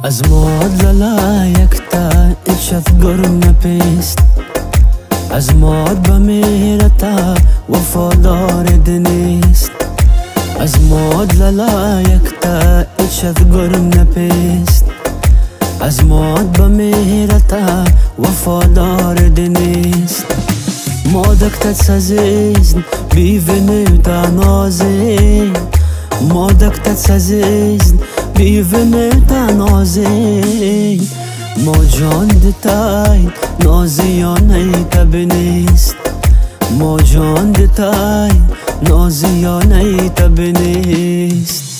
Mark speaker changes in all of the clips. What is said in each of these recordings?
Speaker 1: از ماد لالایک تا ایچت گرم نپیست از ماد بمیرتا وفادار دنیست از ماد لالایک تا ایچت گرم نپیست از ماد بمیرتا وفادار دنیست مادک تسازیزن بیونی تا نازی مادک تسازیزن بیونی تا نازی ما جان دتای نازیانه تبنیست ما جان دتای نازیانه تبنیست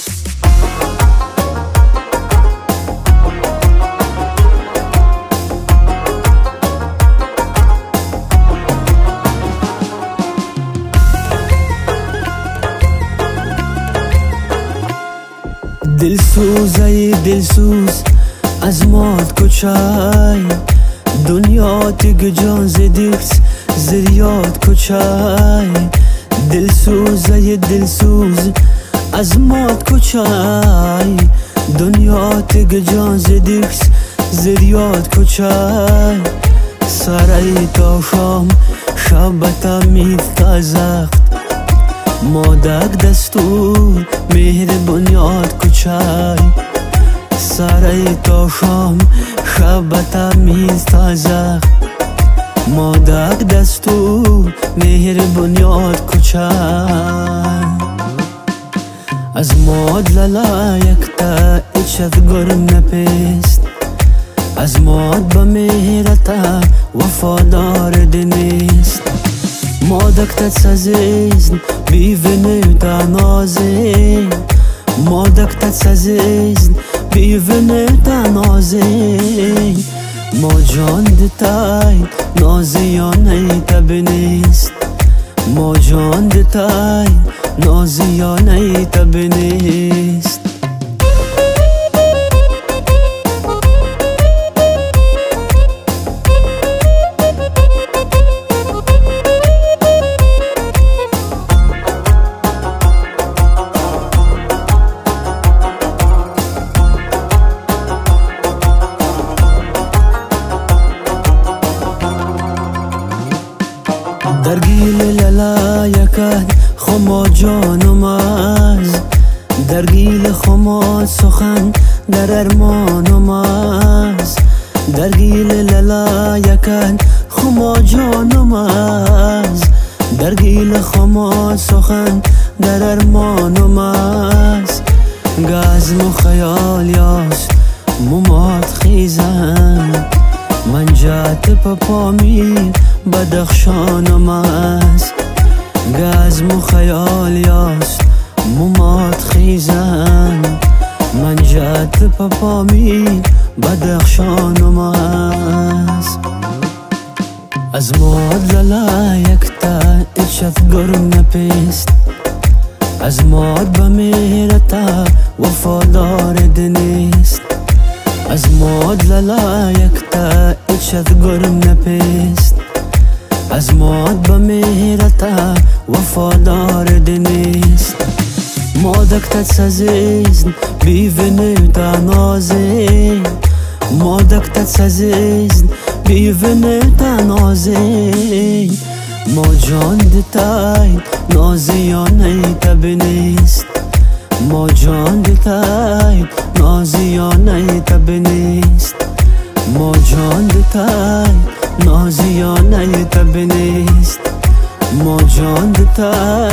Speaker 1: دلسوز ای دلسوز از ماد کچای دنیا تیگ جان زدیکس زریاد کچای دلسوز ای دلسوز از ماد کچای دنیا تیگ جان زدیکس زریاد کچای سرای تا شام شبتا مید تازخت مادک دستور مهر بنیاد کچای سرای تا شام شبتا میز تازخت مادک دستور مهر بنیاد کچای از ماد لالایک تا ایچت گرم نپیست از ماد بمیرتا وفادار دنیست مادک تسازیزن بیونی تا نازی مادک تسازیزن بیونی تا نازی ما جان دتای نازیانه تبنیست ما جان دتای نازیانه تبنیست درگیل لالایکت خما جانم از درگیل خما سخن در ارمانم از درگیل لالایکت خما جانم از درگیل خما سخن در ارمانم از گازم و خیال یاست ممات خیزن من جات پاپامی بدخشانم است گازم و خیال یاست ممات خیزن من جات پاپامی بدخشانم است از ماد لالایک تا ایچت گرم نپیست از ماد بمیرتا وفادار دنیست از ماد لالایک تا ایچت گرم نپیست از ماد بمیرتا وفادار دنیست مادک تسازیزن بیونی تا نازی مادک تسازیزن بیونی تا نازی ما جان دتای نازیانه تبنیست ما جان دتای نازیانه تبنیست ما جان دتای نازیانه تبنیست ما جان دتای